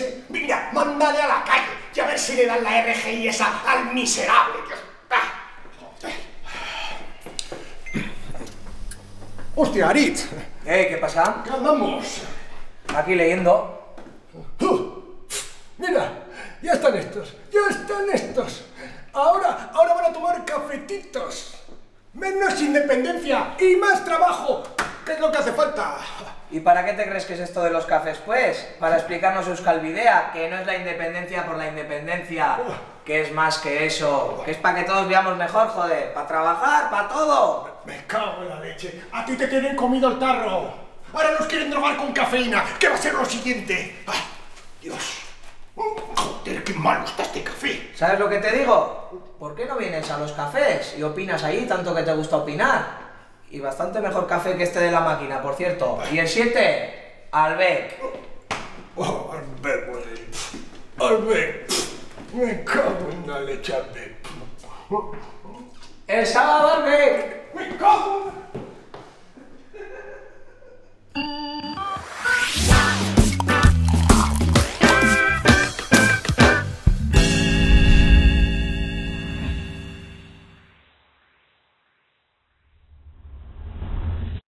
leche. Mira, mándale a la calle y a ver si le dan la RGI esa al miserable. Hostia, Aritz. ¿Qué pasa? ¿Qué andamos? Aquí leyendo. Mira, ya están estos, ya están estos. Ahora van a tomar cafetitos. Menos independencia y más trabajo, que es lo que hace falta. ¿Y para qué te crees que es esto de los cafés, pues? Para explicarnos Euskal Bidea, que no es la independencia por la independencia, que es más que eso, que es para que todos veamos mejor, joder, para trabajar, para todo. Me cago en la leche, a ti te tienen comido el tarro. Ahora nos quieren drogar con cafeína, ¿qué va a ser lo siguiente? ¡Ay, Dios! Joder, qué malo está este café. ¿Sabes lo que te digo? ¿Por qué no vienes a los cafés y opinas ahí tanto que te gusta opinar? Y bastante mejor café que este de la máquina, por cierto. Y el 7, Albec. Oh, Albec, güey. Albec. Me cago en la leche, Albec. El sábado, Albec. Me cago en...